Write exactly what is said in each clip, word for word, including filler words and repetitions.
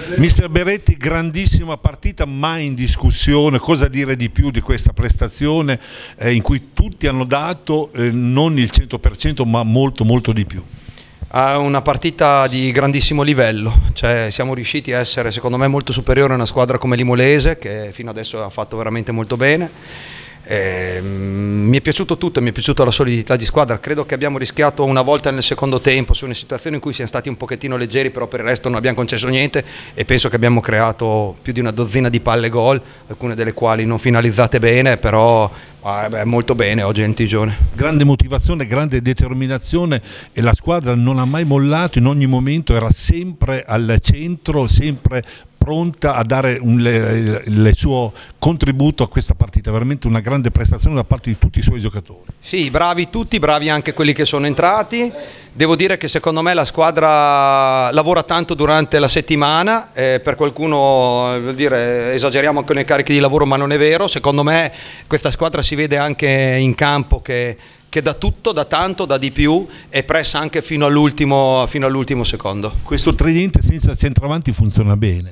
Mister Beretti, grandissima partita, mai in discussione. Cosa dire di più di questa prestazione eh, in cui tutti hanno dato eh, non il cento per cento ma molto molto di più? Ha una partita di grandissimo livello, cioè siamo riusciti a essere secondo me molto superiori a una squadra come l'Imolese che fino adesso ha fatto veramente molto bene. Eh, mi è piaciuto tutto, mi è piaciuta la solidità di squadra. Credo che abbiamo rischiato una volta nel secondo tempo su una situazione in cui siamo stati un pochettino leggeri, però per il resto non abbiamo concesso niente e penso che abbiamo creato più di una dozzina di palle gol, alcune delle quali non finalizzate bene, però ah, beh, molto bene oggi in Tigione. Grande motivazione, grande determinazione e la squadra non ha mai mollato, in ogni momento era sempre al centro, sempre pronta a dare un, le, il suo contributo a questa partita, veramente una grande prestazione da parte di tutti i suoi giocatori. Sì, bravi tutti, bravi anche quelli che sono entrati. Devo dire che secondo me la squadra lavora tanto durante la settimana, eh, per qualcuno vuol dire, esageriamo anche nei carichi di lavoro, ma non è vero. Secondo me questa squadra si vede anche in campo che che dà tutto, dà tanto, dà di più e pressa anche fino all'ultimo fino all'ultimo secondo. Questo tridente senza centravanti funziona bene?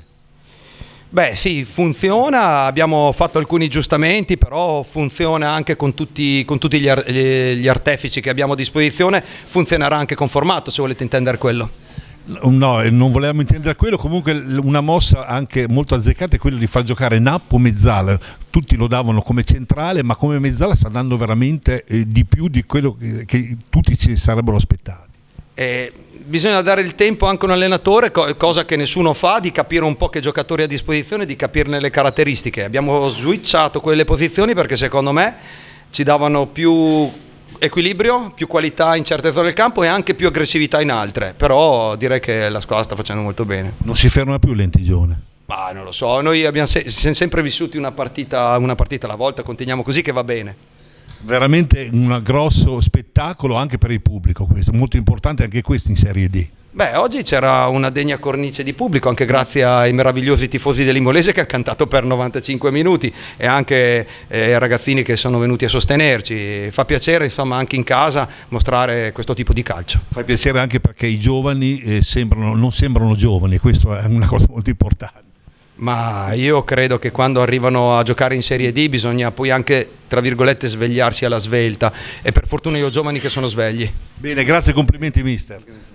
Beh sì, funziona, abbiamo fatto alcuni aggiustamenti, però funziona anche con tutti, con tutti gli, ar gli artefici che abbiamo a disposizione, funzionerà anche con formato se volete intendere quello. No, non volevamo intendere quello, comunque una mossa anche molto azzeccata è quella di far giocare Nappo Mezzala. Tutti lo davano come centrale, ma come Mezzala sta dando veramente eh, di più di quello che, che tutti ci sarebbero aspettati. Eh, bisogna dare il tempo anche a un allenatore, co cosa che nessuno fa, di capire un po' che giocatori ha a disposizione, di capirne le caratteristiche. Abbiamo switchato quelle posizioni perché secondo me ci davano più equilibrio, più qualità in certe zone del campo e anche più aggressività in altre, però direi che la squadra sta facendo molto bene. Non si ferma più l'Entigione? Ma non lo so, noi abbiamo se siamo sempre vissuti una partita, una partita alla volta, continuiamo così che va bene. Veramente un grosso spettacolo anche per il pubblico, questo molto importante anche questo in Serie D. Beh, oggi c'era una degna cornice di pubblico, anche grazie ai meravigliosi tifosi dell'Imolese che hanno cantato per novantacinque minuti e anche ai eh, ragazzini che sono venuti a sostenerci. Fa piacere, insomma, anche in casa mostrare questo tipo di calcio. Fa piacere anche perché i giovani eh, sembrano, non sembrano giovani, questo è una cosa molto importante. Ma io credo che quando arrivano a giocare in Serie D bisogna poi anche, tra virgolette, svegliarsi alla svelta e per fortuna io ho giovani che sono svegli. Bene, grazie e complimenti mister.